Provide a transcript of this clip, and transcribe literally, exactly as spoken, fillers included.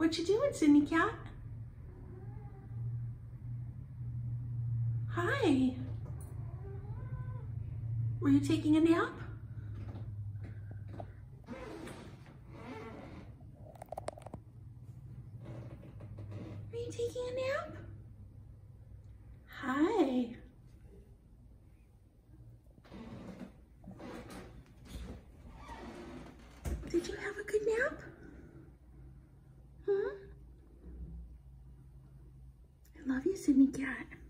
What you doing, Sydney Cat? Hi. Were you taking a nap? Are you taking a nap? Hi. Did you have a good nap? Hmm? I love you, Sydney Cat.